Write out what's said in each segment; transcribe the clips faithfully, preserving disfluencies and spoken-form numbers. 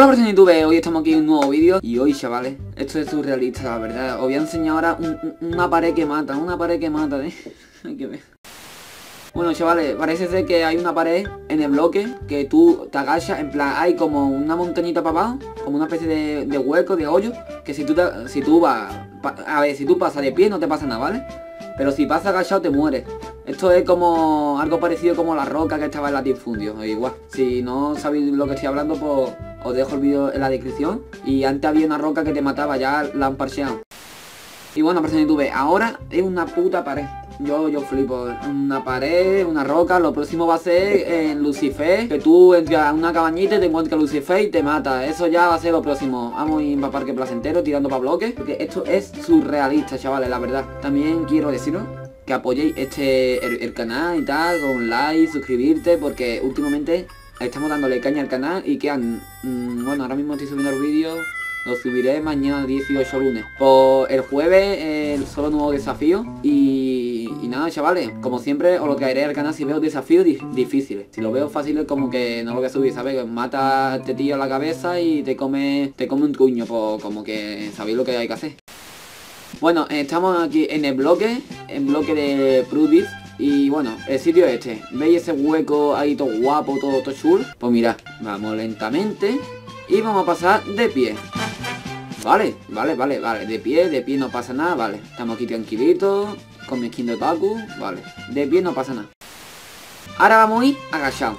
por si YouTube, hoy estamos aquí en un nuevo vídeo. Y hoy, chavales, esto es surrealista, la verdad. Os voy a enseñar ahora un, un, una pared que mata, una pared que mata, ¿eh? Hay que ver. Bueno, chavales, parece ser que hay una pared en el bloque que tú te agachas, en plan, hay como una montañita para abajo, como una especie de, de hueco, de hoyo, que si tú, te, si tú vas, pa, a ver, si tú pasas de pie no te pasa nada, ¿vale? Pero si pasas agachado te mueres. Esto es como algo parecido como la roca que estaba en latifundio, o igual. Si no sabéis lo que estoy hablando, pues os dejo el vídeo en la descripción. Y antes había una roca que te mataba, ya la han parcheado. Y bueno, por si YouTube, ahora es una puta pared. Yo, yo flipo, una pared, una roca. Lo próximo va a ser en Lucifer, que tú entras a una cabañita y te encuentras Lucifer y te mata. Eso ya va a ser lo próximo. Vamos a ir para Parque Placentero tirando para bloques, porque esto es surrealista, chavales, la verdad. También quiero deciros que apoyéis este el, el canal y tal, con like, suscribirte, porque últimamente estamos dándole caña al canal y quedan, mmm, bueno, ahora mismo estoy subiendo el vídeo. Lo subiré mañana dieciocho lunes. Por el jueves el solo nuevo desafío. Y, y nada, chavales, como siempre os lo traeré al canal si veo desafíos di difíciles. Si lo veo fáciles, como que no lo voy a subir, ¿sabes? Mata a este tío a la cabeza y te come te come un truño. Pues como que sabéis lo que hay que hacer. Bueno, estamos aquí en el bloque, en bloque de Prudis. Y bueno, el sitio es este. ¿Veis ese hueco ahí todo guapo, todo, todo chulo? Pues mirad, vamos lentamente y vamos a pasar de pie. Vale, vale, vale, vale, de pie, de pie no pasa nada, vale. Estamos aquí tranquilitos, con mi skin de otaku, vale. De pie no pasa nada. Ahora vamos a ir agachados.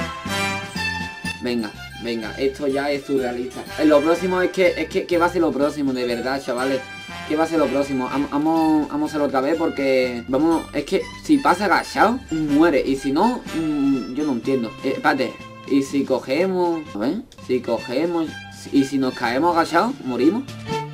Venga, venga, esto ya es surrealista. Lo próximo es que, es que, que va a ser lo próximo, de verdad, chavales. ¿Qué va a ser lo próximo? Vamos, vamos a hacerlo otra vez porque, vamos, es que si pasa agachado, muere. Y si no, mmm, yo no entiendo. Eh, espérate, y si cogemos, a ver, si cogemos... Y si nos caemos agachados, ¿morimos?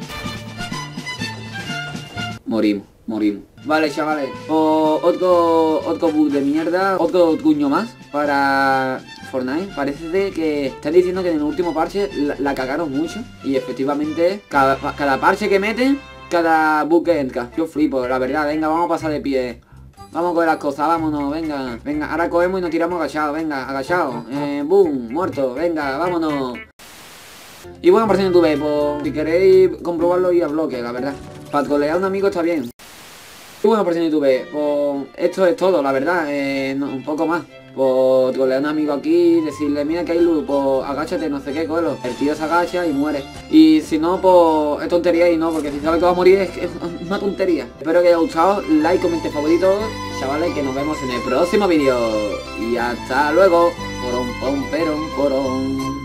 Morimos, morimos. Vale, chavales, o, otro, otro bug de mierda, otro cuño más para Fortnite. Parece que están diciendo que en el último parche la, la cagaron mucho. Y efectivamente, cada, cada parche que meten, cada bug que entra. Yo flipo, la verdad, venga, vamos a pasar de pie. Vamos a coger las cosas, vámonos, venga. Venga, ahora cogemos y nos tiramos agachados, venga, agachados. Eh, boom, muerto, venga, vámonos. Y bueno, por si YouTube, pues si queréis comprobarlo y a bloque, la verdad. Para trolear a un amigo está bien. Y bueno, por si YouTube, pues esto es todo, la verdad, eh, no, un poco más. Pues trolear a un amigo aquí, decirle, mira que hay luz, pues agáchate, no sé qué, cógelo. El tío se agacha y muere. Y si no, pues es tontería y no, porque si sabe que va a morir es, es una tontería. Espero que os haya gustado, like, comente favorito, chavales, que nos vemos en el próximo vídeo. Y hasta luego. Porón, pom, perón, porón.